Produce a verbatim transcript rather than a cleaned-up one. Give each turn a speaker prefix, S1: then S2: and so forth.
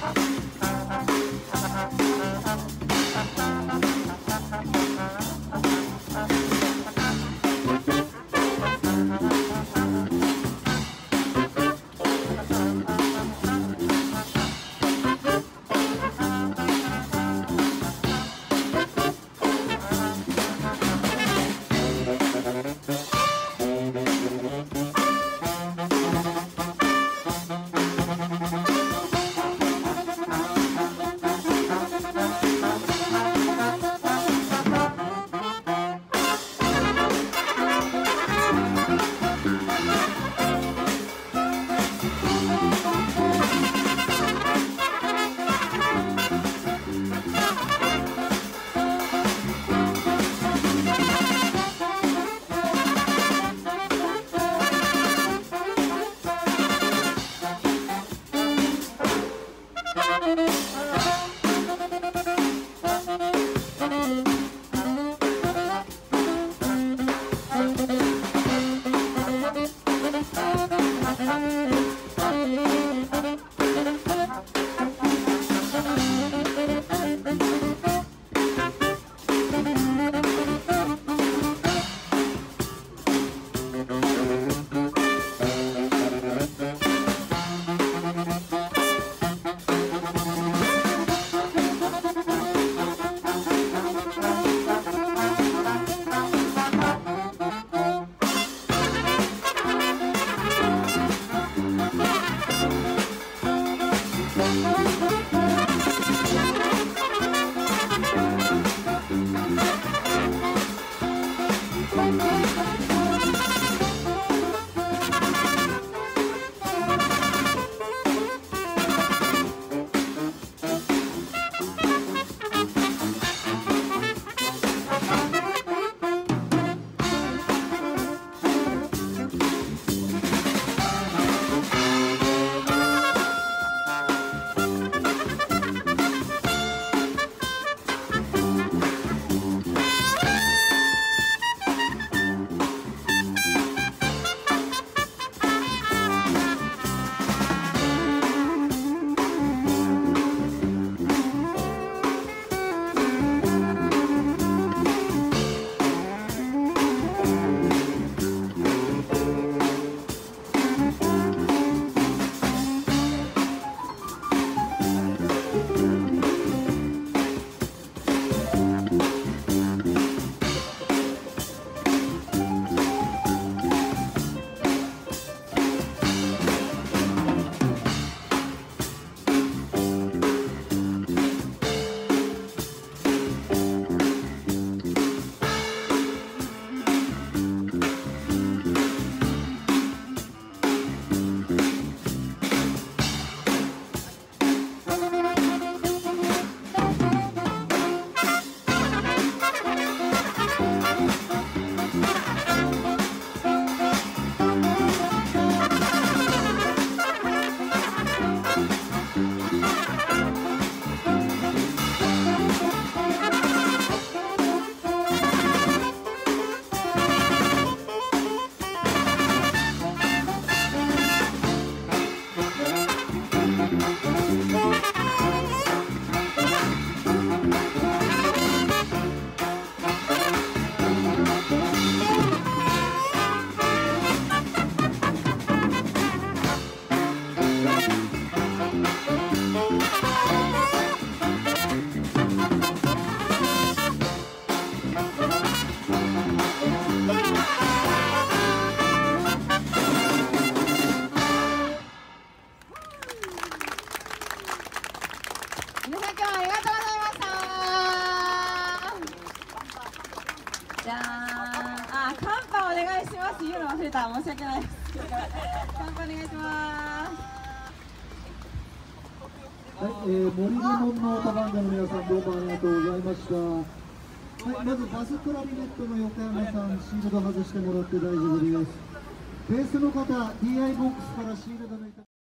S1: じゃーん。あ、カンパお願いします。言うの忘れた。申し訳ないです。カンパお願いします。
S2: はい、えー、森レモンのタバンガの皆さん、どうもありがとうございました。はい、まずバスクラリネットの横山さん、シールド外してもらって大丈夫です。ベースの方、ディーアイ ボックスからシールド抜いて